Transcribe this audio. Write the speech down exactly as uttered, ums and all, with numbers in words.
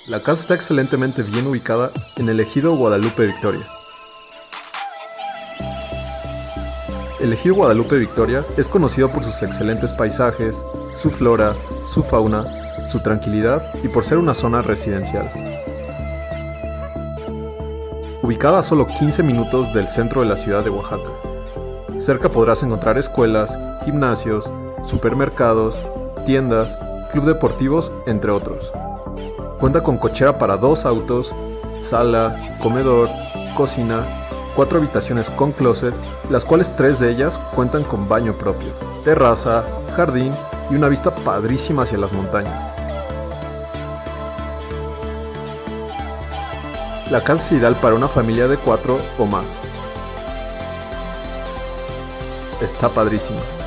La casa está excelentemente bien ubicada en el ejido Guadalupe Victoria. El ejido Guadalupe Victoria es conocido por sus excelentes paisajes, su flora, su fauna, su tranquilidad y por ser una zona residencial. Ubicada a solo quince minutos del centro de la ciudad de Oaxaca. Cerca podrás encontrar escuelas, gimnasios, supermercados, tiendas, club deportivos, entre otros. Cuenta con cochera para dos autos, sala, comedor, cocina, cuatro habitaciones con closet, las cuales tres de ellas cuentan con baño propio, terraza, jardín y una vista padrísima hacia las montañas. La casa es ideal para una familia de cuatro o más. Está padrísima.